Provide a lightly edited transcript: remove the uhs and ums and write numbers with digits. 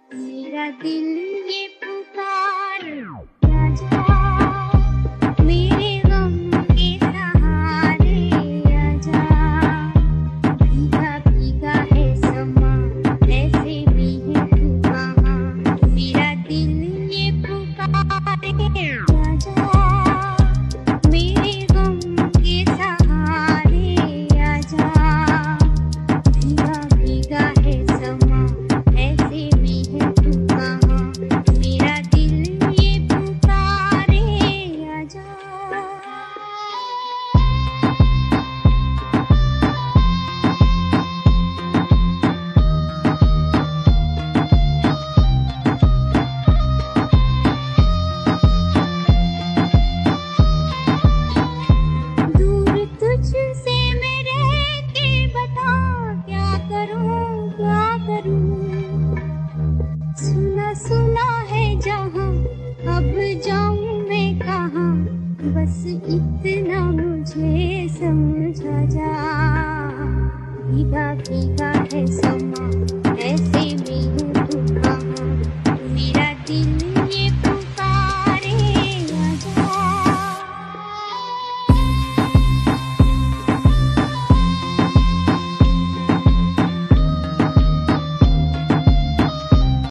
मेरा दिल ये पुकार आजा, मेरे गम के सहारे आजा। भीगा भीगा है समा, ऐसे भी है तू कहाँ। मेरा दिल ये पुकारे आजा, मेरे गम के सहारे आजा। भीगा भीगा है समा, ऐसे भी है तू कहाँ। मेरा दिल ये पुकारे आजा। दूर तुझसे मैं रह के बता, क्या करूं क्या करूं। सुना सुना है जहां, अब जाऊं मैं कहां। बस इतना मुझे समझा जा, भीगा भीगा है समा।